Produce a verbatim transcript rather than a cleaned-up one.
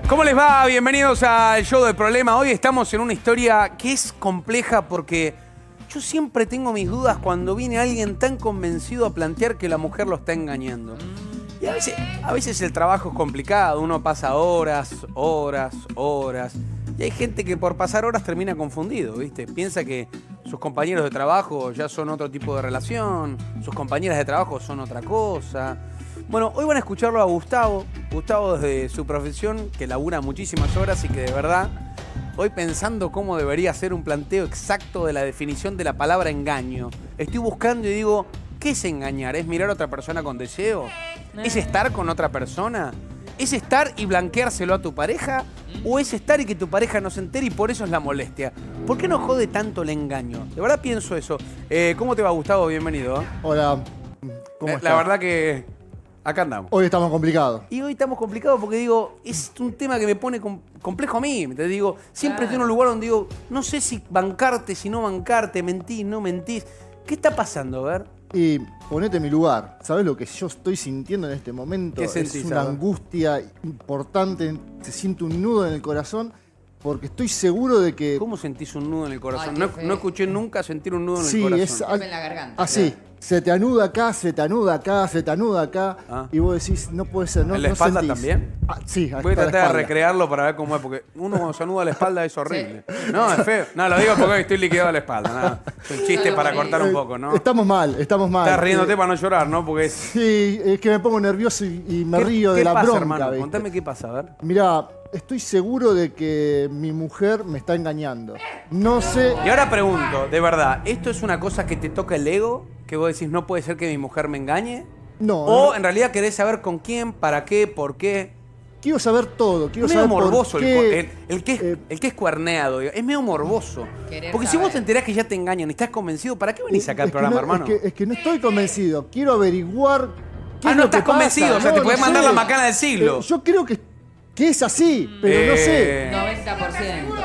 ¿Cómo les va? Bienvenidos al Show del Problema. Hoy estamos en una historia que es compleja porque yo siempre tengo mis dudas cuando viene alguien tan convencido a plantear que la mujer lo está engañando. Y a veces, a veces el trabajo es complicado, uno pasa horas, horas, horas. Y hay gente que por pasar horas termina confundido, ¿viste? Piensa que sus compañeros de trabajo ya son otro tipo de relación, sus compañeras de trabajo son otra cosa. Bueno, hoy van a escucharlo a Gustavo. Gustavo desde su profesión, que labura muchísimas horas y que de verdad, hoy pensando cómo debería ser un planteo exacto de la definición de la palabra engaño, estoy buscando y digo, ¿qué es engañar? ¿Es mirar a otra persona con deseo? ¿Es estar con otra persona? ¿Es estar y blanqueárselo a tu pareja? ¿O es estar y que tu pareja no se entere y por eso es la molestia? ¿Por qué nos jode tanto el engaño? De verdad pienso eso. Eh, ¿Cómo te va, Gustavo? Bienvenido. Hola, ¿cómo eh, estás? La verdad que acá andamos. Hoy estamos complicados. Y hoy estamos complicados porque digo, es un tema que me pone com complejo a mí. Te digo, siempre estoy en un lugar donde digo, no sé si bancarte, si no bancarte, mentís, no mentís. ¿Qué está pasando? A ver. Y ponete en mi lugar. ¿Sabes lo que yo estoy sintiendo en este momento? ¿Qué sentís, es una Saba? angustia importante. Se siente un nudo en el corazón porque estoy seguro de que... ¿Cómo sentís un nudo en el corazón? Ay, no, qué no escuché nunca sentir un nudo en sí, el corazón. es En la garganta. así. Se te anuda acá, se te anuda acá, se te anuda acá. Ah. Y vos decís, no puede ser. No, ¿En la no espalda sentís. también? Ah, sí, Voy a hasta la tratar de espalda. recrearlo para ver cómo es, porque uno cuando se anuda la espalda es horrible. No, es feo. No, lo digo porque hoy estoy liquidado a la espalda. Nada. Es un chiste para cortar un poco, ¿no? Estamos mal, estamos mal. Estás riéndote Eh, para no llorar, ¿no? Porque es... Sí, es que me pongo nervioso y, y me ¿Qué- río qué de la pasa, bronca. hermano? ¿viste? Contame qué pasa, a ver. Mirá, estoy seguro de que mi mujer me está engañando. No sé... Y ahora pregunto, de verdad, ¿esto es una cosa que te toca el ego? Que vos decís, no puede ser que mi mujer me engañe. No, O no. en realidad querés saber con quién, para qué, por qué. Quiero saber todo. Quiero Es medio saber morboso por el, qué... cu- el, el que es, eh, el que es cuerneado. Es medio morboso. Querer Porque si vos saber. te enterás que ya te engañan y estás convencido, ¿para qué venís acá al es que programa, no- hermano? Es que, es que no estoy convencido. Quiero averiguar qué Ah, es no lo que estás convencido, pasa. o sea, te No, podés no mandar sé. la macana del siglo. Eh, yo creo que, que es así, pero no sé. Eh, noventa por ciento.